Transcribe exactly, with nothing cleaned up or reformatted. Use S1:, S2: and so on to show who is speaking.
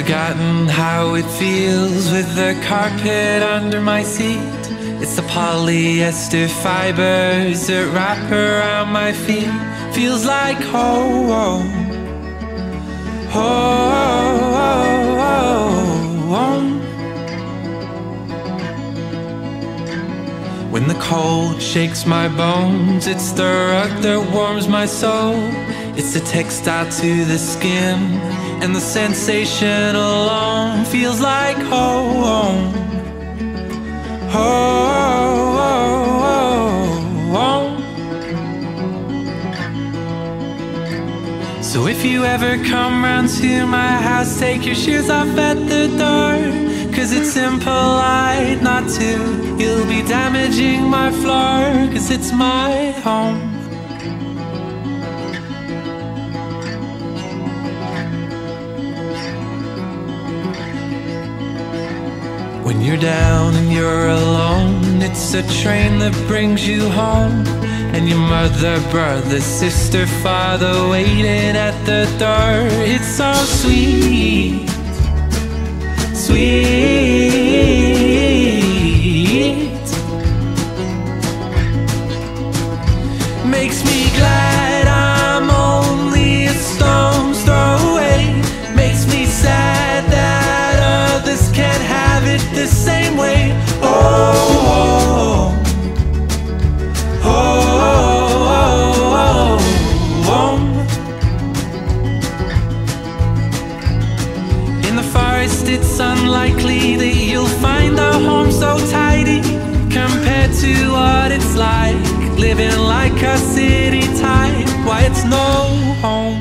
S1: forgotten how it feels with the carpet under my seat. It's the polyester fibers that wrap around my feet. Feels like home, home. When the cold shakes my bones, it's the rug that warms my soul. It's the textile to the skin, and the sensation alone feels like home, home. So if you ever come round to my house, take your shoes off at the door, 'cause it's impolite not to. You'll be damaging my floor, 'cause it's my home. When you're down and you're alone, it's a train that brings you home. And your mother, brother, sister, father waiting at the door. It's so sweet, sweet. Makes me glad I'm only a stone's throw away. Makes me sad that others can't have it the same way. Oh, oh, oh, oh, oh. In the forest it's unlikely that you'll find a home so tidy compared to what it's like living like a city type. Why it's no home.